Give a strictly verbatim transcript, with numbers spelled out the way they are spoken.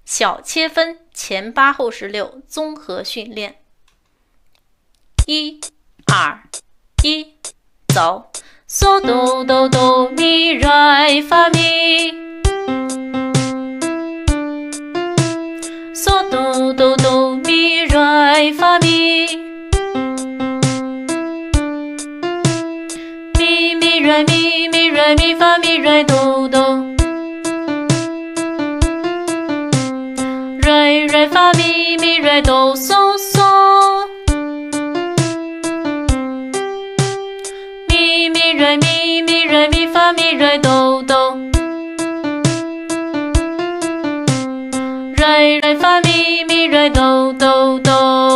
小切分前八后十六综合训练。一、二、一，走。嗦哆哆哆咪来发咪，嗦哆哆哆咪来发咪，咪咪来咪咪来咪发咪来哆哆，来来发咪咪来哆嗦嗦。来咪咪来咪发咪来哆哆，来来发咪咪来哆哆哆。